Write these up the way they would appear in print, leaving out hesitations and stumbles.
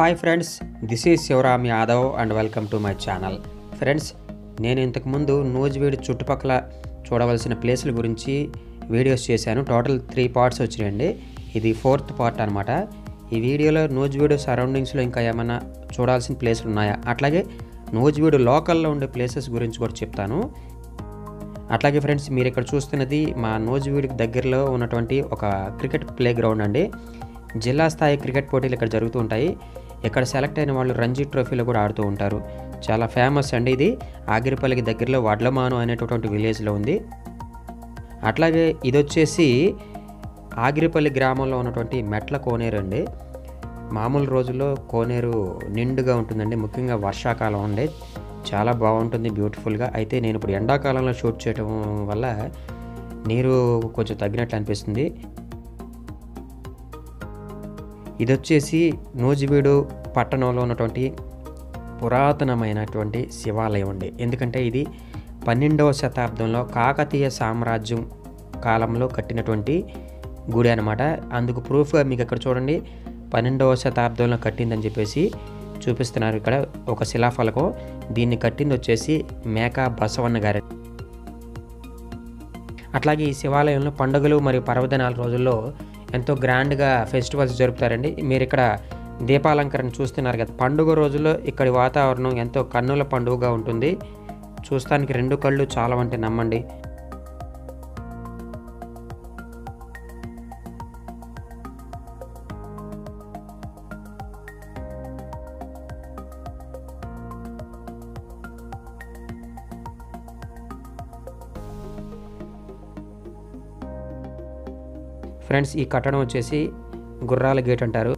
Hi friends, this is Shivaram Yadav and welcome to my channel. Friends, నేను ఇంతకుముందు నూజివీడు చుట్టుపక్కల చూడవలసిన ప్లేసుల గురించి వీడియోస్ చేశాను. టోటల్ 3 పార్ట్స్ వచ్చినాయండి. ఇది 4th పార్ట్ అనమాట. ఈ వీడియోలో నూజివీడు సరౌండింగ్స్లో ఇంకా ఏమైనా చూడాల్సిన ప్లేసులు ఉన్నాయా, అట్లాగే నూజివీడు లోకల్లో ఉండే ప్లేసెస్ గురించి కూడా చెప్తాను. అట్లాగే ఫ్రెండ్స్, మీరు ఇక్కడ చూస్తున్నది మా నూజివీడుకి దగ్గరలో ఉన్నటువంటి ఒక క్రికెట్ ప్లే గ్రౌండ్ అండి. జిల్లా స్థాయి క్రికెట్ పోటీలు ఇక్కడ జరుగుతూ ఉంటాయి. ఇక్కడ సెలెక్ట్ అయిన వాళ్ళు రంజీ ట్రోఫీలో కూడా ఆడుతూ ఉంటారు. చాలా ఫేమస్ అండి. ఇది ఆగిరిపల్లికి దగ్గరలో వడ్లమాను అనేటటువంటి విలేజ్లో ఉంది. అట్లాగే ఇది వచ్చేసి ఆగిరిపల్లి గ్రామంలో ఉన్నటువంటి మెట్ల కోనేరు అండి. మామూలు రోజుల్లో కోనేరు నిండుగా ఉంటుందండి, ముఖ్యంగా వర్షాకాలం ఉండే చాలా బాగుంటుంది బ్యూటిఫుల్గా. అయితే నేను ఇప్పుడు ఎండాకాలంలో షూట్ చేయడం వల్ల నీరు కొంచెం తగ్గినట్లు అనిపిస్తుంది. ఇది వచ్చేసి నూజివీడు పట్టణంలో ఉన్నటువంటి పురాతనమైనటువంటి శివాలయం అండి. ఎందుకంటే ఇది 12వ శతాబ్దంలో కాకతీయ సామ్రాజ్యం కాలంలో కట్టినటువంటి గుడి అనమాట. అందుకు ప్రూఫ్గా మీకు ఇక్కడ చూడండి, 12వ శతాబ్దంలో కట్టిందని చెప్పేసి చూపిస్తున్నారు. ఇక్కడ ఒక శిలాఫలకం. దీన్ని కట్టింది వచ్చేసి మేకా బసవన్న గారు. అట్లాగే ఈ శివాలయంలో పండుగలు మరియు పర్వదినాల రోజుల్లో ఎంతో గ్రాండ్గా ఫెస్టివల్స్ జరుపుతారండి. మీరు ఇక్కడ దీపాలంకరణ చూస్తున్నారు కదా. పండుగ రోజుల్లో ఇక్కడి వాతావరణం ఎంతో కన్నుల పండుగగా ఉంటుంది. చూస్తానికి 2 కళ్ళు చాలా అంటే నమ్మండి. ఫ్రెండ్స్, ఈ కట్టడం వచ్చేసి గుర్రాల గేట్ అంటారు.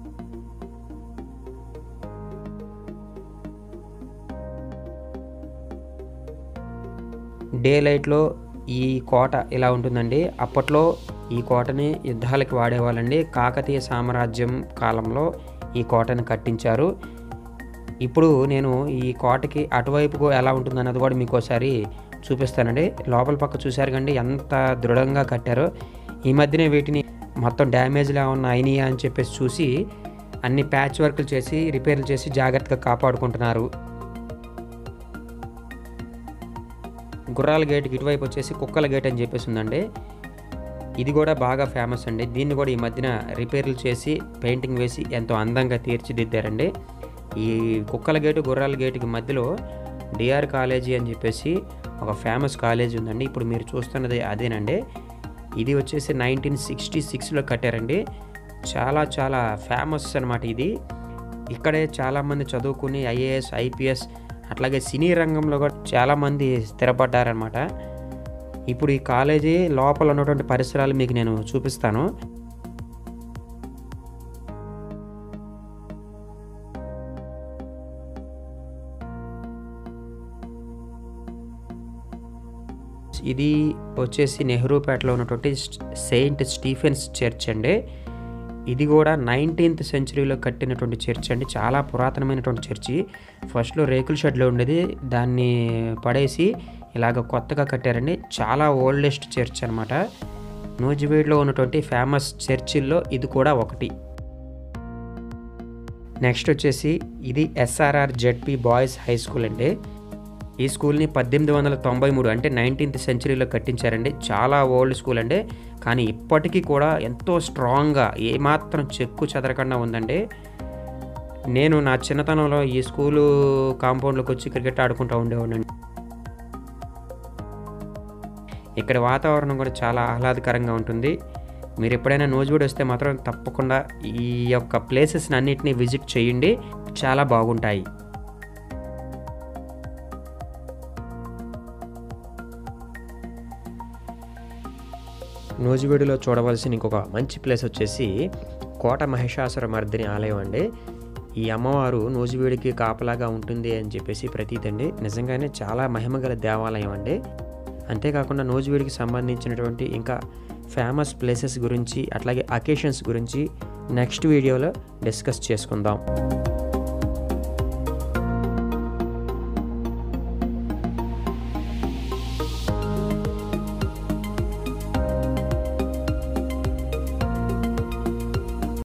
డే లైట్లో ఈ కోట ఇలా ఉంటుందండి. అప్పట్లో ఈ కోటని యుద్ధాలకి వాడేవాళ్ళండి. కాకతీయ సామ్రాజ్యం కాలంలో ఈ కోటని కట్టించారు. ఇప్పుడు నేను ఈ కోటకి అటువైపు ఎలా ఉంటుందన్నది కూడా మీకు ఒకసారి చూపిస్తానండి. లోపల పక్క చూశారు కండి ఎంత దృఢంగా కట్టారో. ఈ మధ్యనే వీటిని మొత్తం డ్యామేజ్లు ఏమన్నా అయినాయా అని చెప్పేసి చూసి అన్ని ప్యాచ్ వర్క్లు చేసి రిపేర్లు చేసి జాగ్రత్తగా కాపాడుకుంటున్నారు. గుర్రాల గేట్కి ఇటువైపు వచ్చేసి కుక్కల గేట్ అని చెప్పేసి ఉందండి. ఇది కూడా బాగా ఫేమస్ అండి. దీన్ని కూడా ఈ మధ్యన రిపేర్లు చేసి పెయింటింగ్ వేసి ఎంతో అందంగా తీర్చిదిద్దారండి. ఈ కుక్కల గేటు గుర్రాల గేటుకి మధ్యలో D.A.R కాలేజీ అని చెప్పేసి ఒక ఫేమస్ కాలేజీ ఉందండి. ఇప్పుడు మీరు చూస్తున్నది అదేనండి. ఇది వచ్చేసి 1966లో కట్టారండి. చాలా చాలా ఫేమస్ అనమాట ఇది. ఇక్కడే చాలామంది చదువుకుని IAS IPS అట్లాగే సినీ రంగంలో కూడా చాలామంది స్థిరపడ్డారనమాట. ఇప్పుడు ఈ కాలేజీ లోపల ఉన్నటువంటి పరిసరాలు మీకు నేను చూపిస్తాను. ఇది వచ్చేసి నెహ్రూ పేటలో ఉన్నటువంటి St.Stephen's చర్చ్ అండి. ఇది కూడా 19th సెంచరీలో కట్టినటువంటి చర్చ్ అండి. చాలా పురాతనమైనటువంటి చర్చి. ఫస్ట్లో రేకుల షెడ్లో ఉండేది, దాన్ని పడేసి ఇలాగ కొత్తగా కట్టారండి. చాలా ఓల్డెస్ట్ చర్చ్ అనమాట. నూజివీడులో ఉన్నటువంటి ఫేమస్ చర్చిల్లో ఇది కూడా ఒకటి. నెక్స్ట్ వచ్చేసి ఇది SRRZP బాయ్స్ హై స్కూల్ అండి. ఈ స్కూల్ని 1893 అంటే 19th సెంచరీలో కట్టించారండి. చాలా ఓల్డ్ స్కూల్ అండి. కానీ ఇప్పటికీ కూడా ఎంతో స్ట్రాంగ్గా ఏమాత్రం చెక్కు చెదరకుండా ఉందండి. నేను నా చిన్నతనంలో ఈ స్కూలు కాంపౌండ్లోకి వచ్చి క్రికెట్ ఆడుకుంటూ ఉండేవాడిని. ఇక్కడ వాతావరణం కూడా చాలా ఆహ్లాదకరంగా ఉంటుంది. మీరు ఎప్పుడైనా నూజివీడు వస్తే మాత్రం తప్పకుండా ఈ యొక్క ప్లేసెస్ని అన్నిటినీ విజిట్ చేయండి, చాలా బాగుంటాయి. నూజివీడులో చూడవలసిన ఇంకొక మంచి ప్లేస్ వచ్చేసి కోట మహిషాసుర మర్దిని ఆలయం అండి. ఈ అమ్మవారు నూజివీడికి కాపలాగా ఉంటుంది అని చెప్పేసి ప్రతీతి అండి. నిజంగానే చాలా మహిమగల దేవాలయం అండి. అంతేకాకుండా నూజివీడికి సంబంధించినటువంటి ఇంకా ఫేమస్ ప్లేసెస్ గురించి అట్లాగే అకేషన్స్ గురించి నెక్స్ట్ వీడియోలో డిస్కస్ చేసుకుందాం.